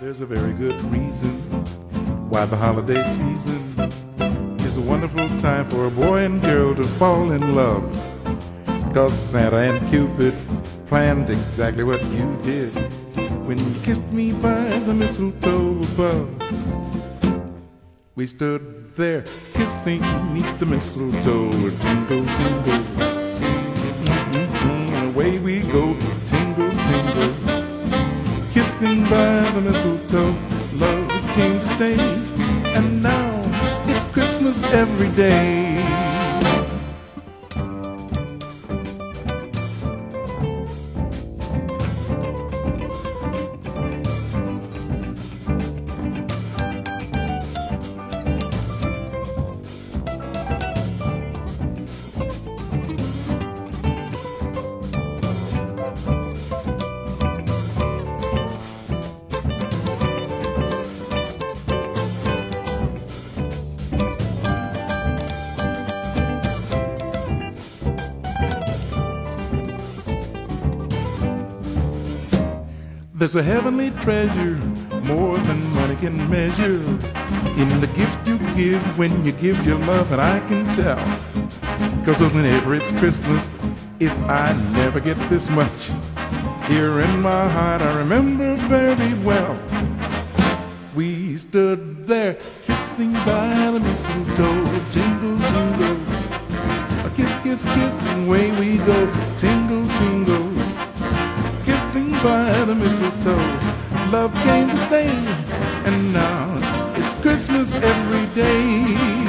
There's a very good reason why the holiday season is a wonderful time for a boy and girl to fall in love. 'Cause Santa and Cupid planned exactly what you did when you kissed me by the mistletoe above. We stood there kissing beneath the mistletoe, jingle, jingle, and away we go, tingle, tingle. Kissing by the mistletoe, love came to stay, and now it's Christmas every day. There's a heavenly treasure, more than money can measure, in the gift you give when you give your love, and I can tell. 'Cause whenever it's Christmas, if I never get this much, here in my heart I remember very well. We stood there kissing by the mistletoe, jingle, jingle, a kiss, kiss, kiss, and away we go, tingle, tingle. Kissing by the mistletoe, love came to stay, and now it's Christmas every day.